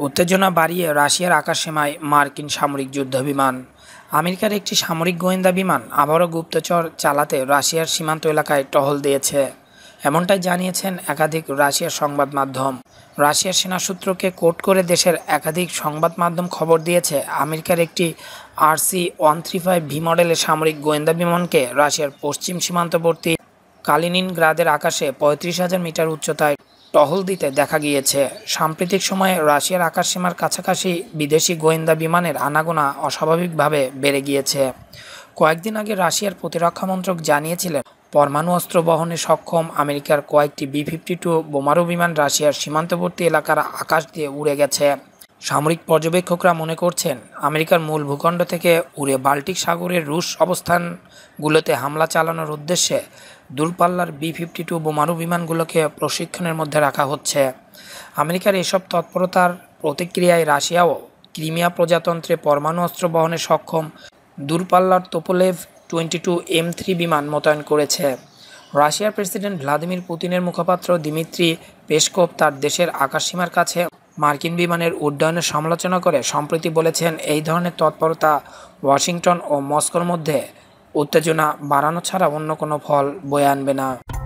উত্তেজনা বাড়িয়ে রাশিয়ার আকাশসীমায় মার্কিন সামরিক যুদ্ধবিমান। আমেরিকার একটি সামরিক গোয়েন্দা বিমান আবারও গুপ্তচর চালাতে রাশিয়ার সীমান্ত এলাকায় টহল দিয়েছে, এমনটাই জানিয়েছেন একাধিক রাশিয়ার সংবাদ মাধ্যম। রাশিয়ার সেনা সূত্রকে কোট করে দেশের একাধিক সংবাদ মাধ্যম খবর দিয়েছে, আমেরিকার একটি RC-135V মডেলের সামরিক গোয়েন্দা বিমানকে রাশিয়ার পশ্চিম সীমান্তবর্তী কালিনিনগ্রাদের আকাশে 35,000 মিটার উচ্চতায় টহল দিতে দেখা গিয়েছে। সাম্প্রতিক সময়ে রাশিয়ার আকাশসীমার কাছাকাছি বিদেশি গোয়েন্দা বিমানের আনাগোনা অস্বাভাবিকভাবে বেড়ে গিয়েছে। কয়েকদিন আগে রাশিয়ার প্রতিরক্ষা মন্ত্রক জানিয়েছিলেন, পরমাণু অস্ত্র বহনে সক্ষম আমেরিকার কয়েকটি B-52 বোমারু বিমান রাশিয়ার সীমান্তবর্তী এলাকার আকাশ দিয়ে উড়ে গেছে। সামরিক পর্যবেক্ষকরা মনে করছেন, আমেরিকার মূল ভূখণ্ড থেকে উড়ে বাল্টিক সাগরের রুশ অবস্থানগুলোতে হামলা চালানোর উদ্দেশ্যে দূরপাল্লার B-52 বোমারু বিমানগুলোকে প্রশিক্ষণের মধ্যে রাখা হচ্ছে। আমেরিকার এসব তৎপরতার প্রতিক্রিয়ায় রাশিয়াও ক্রিমিয়া প্রজাতন্ত্রে পরমাণু অস্ত্র বহনে সক্ষম দূরপাল্লার তোপোলেভ 22 M3 বিমান মোতায়েন করেছে। রাশিয়ার প্রেসিডেন্ট ভ্লাদিমির পুতিনের মুখপাত্র দিমিত্রি পেসকভ তার দেশের আকাশসীমার কাছে মার্কিন বিমানের উড্ডয়নের সমালোচনা করে সম্প্রতি বলেছেন, এই ধরনের তৎপরতা ওয়াশিংটন ও মস্কোর মধ্যে উত্তেজনা বাড়ানো ছাড়া অন্য কোনো ফল বয়ে আনবে না।